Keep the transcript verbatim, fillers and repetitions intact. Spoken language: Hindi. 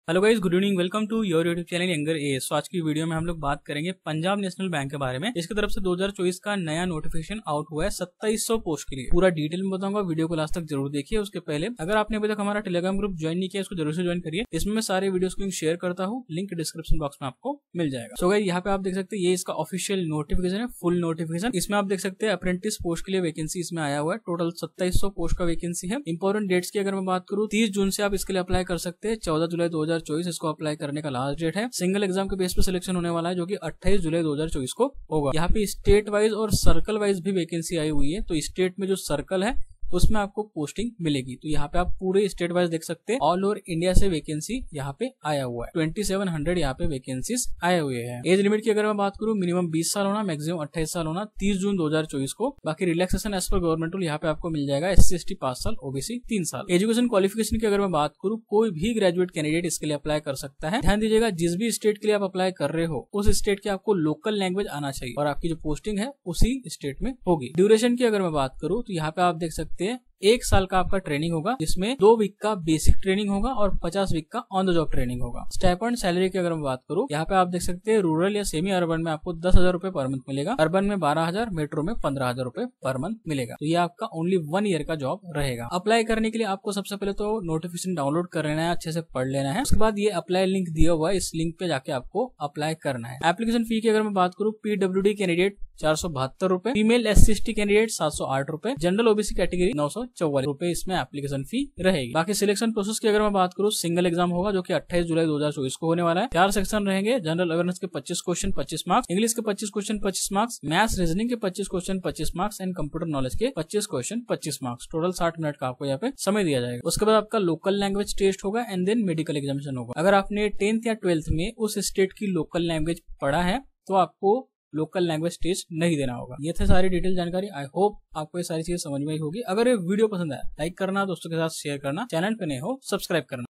Hello guys, good evening. Welcome to your YouTube channel younger AS. तो आज की वीडियो में हम लोग बात करेंगे पंजाब नेशनल बैंक के बारे में। इसकी तरफ से दो हज़ार चौबीस का नया नोटिफिकेशन आउट हुआ है सत्ताईस सौ पोस्ट के लिए। पूरा डिटेल में बताऊंगा, वीडियो को लास्ट तक जरूर देखिए। उसके पहले अगर आपने अभी तक हमारा टेलीग्राम ग्रुप ज्वाइन नहीं किया, इसको जरूर से ज्वाइन करिए। इसमें मैं सारे वीडियोस को शेयर करता हूँ, लिंक डिस्क्रिप्शन बॉक्स में आपको मिल जाएगा। सो गाइस, यहाँ पे आप देख सकते हैं ये इसका ऑफिशियल नोटिफिकेशन है, फुल नोटिफिकेशन। इसमें आप देख सकते हैं अप्रेंटिस पोस्ट के लिए वैकेंसी इसमें आया हुआ है। टोटल सत्ताईस सौ पोस्ट का वैकेंसी है। इंपॉर्टेंट डेट्स की अगर मैं बात करूँ, तीस जून से आप इसके लिए अप्लाई कर सकते हैं। चौदह जुलाई दो हजार चौबीस इसको अप्लाई करने का लास्ट डेट है। सिंगल एग्जाम के बेस पे सिलेक्शन होने वाला है, जो कि अट्ठाईस जुलाई दो हजार चौबीस को होगा। यहाँ पे स्टेट वाइज और सर्कल वाइज भी वैकेंसी आई हुई है। तो स्टेट में जो सर्कल है उसमें आपको पोस्टिंग मिलेगी। तो यहाँ पे आप पूरे स्टेट वाइज देख सकते हैं। ऑल ओवर इंडिया से वैकेंसी यहाँ पे आया हुआ है। सत्ताईस सौ यहाँ पे वैकेंसीज आए हुए हैं। एज लिमिट की अगर मैं बात करूँ, मिनिमम बीस साल होना, मैक्सिमम अट्ठाईस साल होना, तीस जून दो हजार चौबीस को। बाकी रिलैक्सेशन एज पर गवर्नमेंट रूल यहाँ पे आपको मिल जाएगा। एस सी एस टी पांच साल, ओबीसी तीन साल। एजुकेशन क्वालिफिकेशन की अगर मैं बात करूँ, कोई भी ग्रेजुएट कैंडिडेट इसके लिए अप्लाई कर सकता है। ध्यान दीजिएगा, जिस भी स्टेट के लिए आप अप्लाई कर रहे हो उस स्टेट के आपको लोकल लैंग्वेज आना चाहिए और आपकी जो पोस्टिंग है उसी स्टेट में होगी। ड्यूरेशन की अगर मैं बात करूँ तो यहाँ पे आप देख सकते हैं एक साल का आपका ट्रेनिंग होगा, जिसमें दो वीक का बेसिक ट्रेनिंग होगा और पचास वीक का ऑन द जॉब ट्रेनिंग होगा। स्टाइपेंड सैलरी की अगर मैं बात करूँ, यहाँ पे आप देख सकते हैं रूरल या सेमी अर्बन में आपको दस हजार रूपए पर मंथ मिलेगा, अर्बन में बारह हजार, मेट्रो में पंद्रह हजार रूपए पर मंथ मिलेगा। तो ये आपका ओनली वन ईयर का जॉब रहेगा। अप्लाई करने के लिए आपको सबसे पहले तो नोटिफिकेशन डाउनलोड कर लेना है, अच्छे से पढ़ लेना है। उसके बाद ये अप्लाई लिंक दिया हुआ है, इस लिंक पे जाके आपको अप्लाई करना है। एप्लीकेशन फी की अगर मैं बात करूँ, पीडब्ल्यूडी कैंडिडेट चार सौ बहत्तर रूपए, female S C S T candidate सात सौ आठ रूपए, जनरल ओबीसी कैटेगरी नौ सौ चौवालीस रूपए इसमें एप्लीकेशन फी रहेगी। बाकी सिलेक्शन प्रोसेस की अगर मैं बात करूँ, सिंगल एग्जाम होगा जो कि अट्ठाईस जुलाई दो हजार चौबीस को होने वाला है। चार सेक्शन रहेंगे। जनरल अवेयरनेस के पच्चीस क्वेश्चन पच्चीस मार्क्स, इंग्लिश के पच्चीस क्वेश्चन पच्चीस मार्क्स, मैथ्स रीजनिंग के पच्चीस क्वेश्चन पच्चीस मार्क्स एंड कंप्यूटर नॉलेज के पच्चीस क्वेश्चन पच्चीस मार्क्स। टोटल साठ मिनट का आपको यहाँ पे समय दिया जाएगा। उसके बाद आपका लोकल लैंग्वेज टेस्ट होगा एंड देन मेडिकल एग्जामिनेशन होगा। अगर आपने टेंथ या ट्वेल्थ में उस स्टेट की लोकल लैंग्वेज पढ़ा है तो आपको लोकल लैंग्वेज टेस्ट नहीं देना होगा। ये थे सारी डिटेल जानकारी। आई होप आपको ये सारी चीजें समझ में आई होगी। अगर ये वीडियो पसंद आया, लाइक करना, दोस्तों के साथ शेयर करना, चैनल पे नए हो सब्सक्राइब करना।